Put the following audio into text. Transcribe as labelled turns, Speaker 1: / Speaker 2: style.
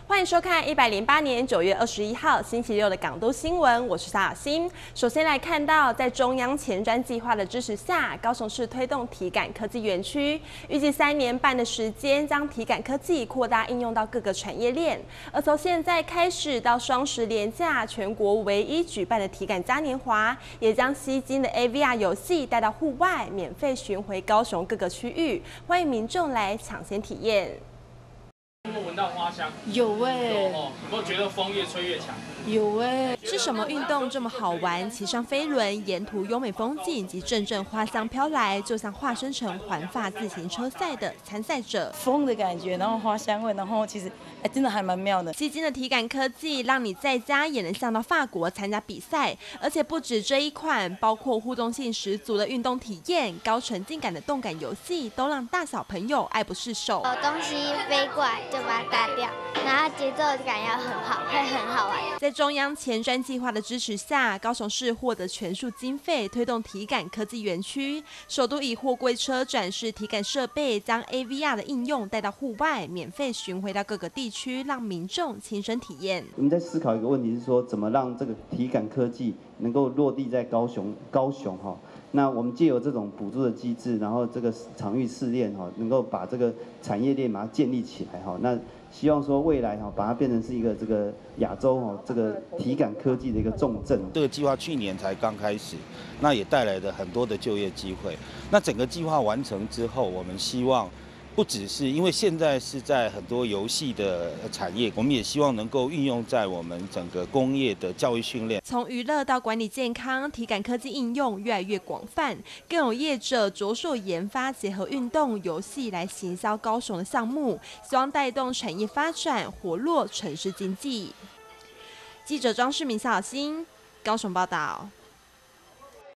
Speaker 1: 欢迎收看108年9月21号星期六的港都新闻，我是沙雅欣。首先来看到，在中央前瞻计划的支持下，高雄市推动体感科技园区，预计3年半的时间，将体感科技扩大应用到各个产业链。而从现在开始到双10连假，全国唯一举办的体感嘉年华，也将吸睛的 AVR 游戏带到户外，免费巡回高雄各个区域，欢迎民众来抢先体验。
Speaker 2: 有没有闻到花香？
Speaker 3: 有欸，
Speaker 2: 有哦，有没有觉得风越吹越强？
Speaker 3: 有欸。
Speaker 1: 是什么运动这么好玩？骑上飞轮，沿途优美风景及阵阵花香飘来，就像化身成环法自行车赛的参赛者。
Speaker 3: 风的感觉，然后花香味，然后其实真的还蛮妙的。
Speaker 1: 吸睛的体感科技，让你在家也能像到法国参加比赛，而且不止这一款，包括互动性十足的运动体验、高沉浸感的动感游戏，都让大小朋友爱不释手。
Speaker 4: 有东西飞过来就把它打掉，然后节奏感要很好，会很好玩。
Speaker 1: 在中央前瞻计划的支持下，高雄市获得全数经费，推动体感科技园区，首都以货柜车展示体感设备，将 AVR 的应用带到户外，免费巡回到各个地区，让民众亲身体验。
Speaker 5: 我们在思考一个问题是说，怎么让这个体感科技能够落地在高雄哈。那我们借由这种补助的机制，然后这个场域试炼哈，能够把这个产业链把它建立起来哈。那希望说未来哈，把它变成是一个这个亚洲哈这个体感科技的一个重镇。
Speaker 6: 这个计划去年才刚开始，那也带来了很多的就业机会。那整个计划完成之后，我们希望。不只是因为现在是在很多游戏的产业，我们也希望能够运用在我们整个工业的教育训练。
Speaker 1: 从娱乐到管理健康，体感科技应用越来越广泛，更有业者着手研发结合运动游戏来行销高雄的项目，希望带动产业发展，活络城市经济。记者张世明、小新高雄报道。